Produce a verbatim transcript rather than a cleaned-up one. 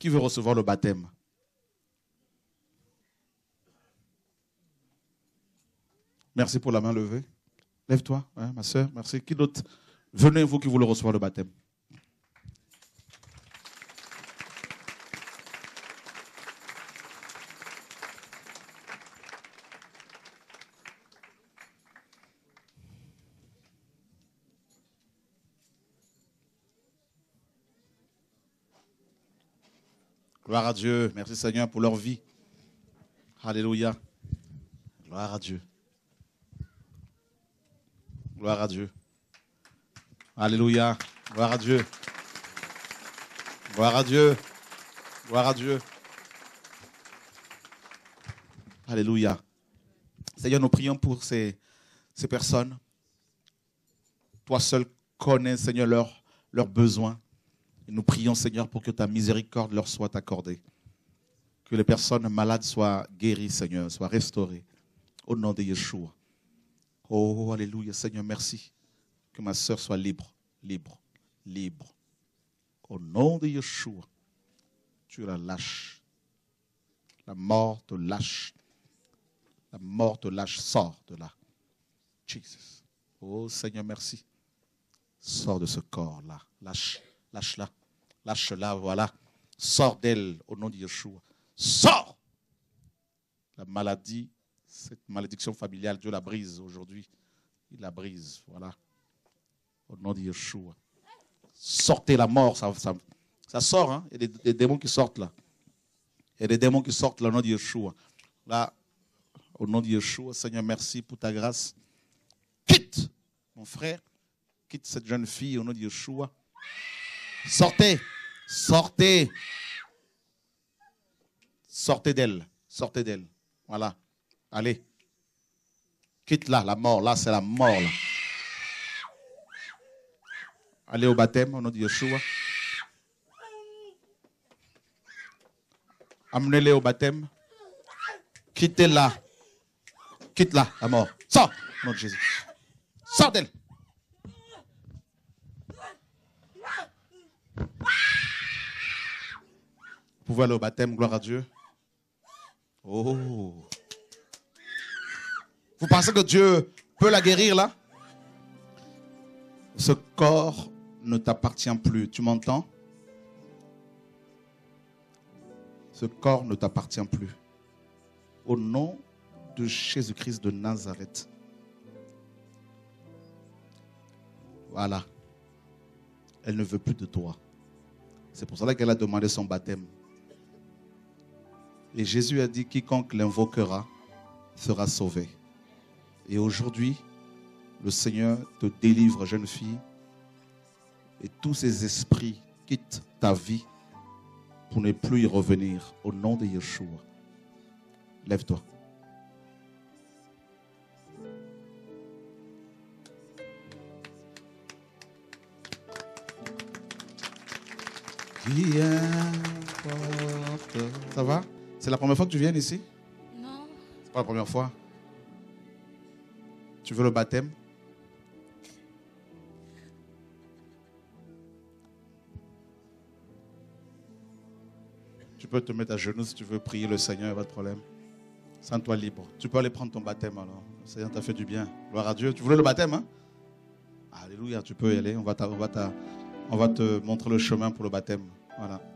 Qui veut recevoir le baptême? Merci pour la main levée. Lève-toi, hein, ma soeur. Merci. Qui d'autre? Venez, vous qui voulez recevoir le baptême. Gloire à Dieu. Merci Seigneur pour leur vie. Alléluia. Gloire à Dieu. Gloire à Dieu. Alléluia. Gloire à Dieu. Gloire à Dieu. Gloire à Dieu. Alléluia. Seigneur, nous prions pour ces, ces personnes. Toi seul connais, Seigneur, leurs leurs besoins. Et nous prions, Seigneur, pour que ta miséricorde leur soit accordée. Que les personnes malades soient guéries, Seigneur, soient restaurées. Au nom de Yeshua. Oh, alléluia, Seigneur, merci. Que ma sœur soit libre, libre, libre. Au nom de Yeshua, tu la lâches. La mort te lâche. La mort te lâche, sors de là. Jesus. Oh, Seigneur, merci. Sors de ce corps-là. Lâche, lâche-la. Lâche-la, voilà. Sors d'elle au nom de Yeshua. Sors! La maladie, cette malédiction familiale, Dieu la brise aujourd'hui. Il la brise, voilà. Au nom de Yeshua. Sortez la mort, ça, ça, ça sort, hein. Il y a des, des démons qui sortent là. Il y a des démons qui sortent là au nom de Yeshua. Là, au nom de Yeshua, Seigneur, merci pour ta grâce. Quitte, mon frère, quitte cette jeune fille au nom de Yeshua. Sortez, sortez. Sortez d'elle, sortez d'elle. Voilà, allez. Quitte-la, la mort, là c'est la mort. Là. Allez au baptême au nom de Yeshua. Amenez-les au baptême. Quittez-la. Quitte-la, la mort. Sors, au nom de Jésus. Sors d'elle. Vous pouvez aller au baptême, gloire à Dieu. Oh. Vous pensez que Dieu peut la guérir là? Ce corps ne t'appartient plus. Tu m'entends? Ce corps ne t'appartient plus. Au nom de Jésus-Christ de Nazareth. Voilà. Elle ne veut plus de toi. C'est pour cela qu'elle a demandé son baptême. Et Jésus a dit, quiconque l'invoquera sera sauvé. Et aujourd'hui, le Seigneur te délivre, jeune fille, et tous ces esprits quittent ta vie pour ne plus y revenir au nom de Yeshua. Lève-toi. Qui importe. Ça va? C'est la première fois que tu viens ici? Non. C'est pas la première fois. Tu veux le baptême? Tu peux te mettre à genoux si tu veux prier le Seigneur, pas de problème. Sens-toi libre. Tu peux aller prendre ton baptême alors. Le Seigneur t'a fait du bien. Gloire à Dieu. Tu voulais le baptême, hein? Alléluia, tu peux y aller. On va, on va, on va te montrer le chemin pour le baptême. Voilà.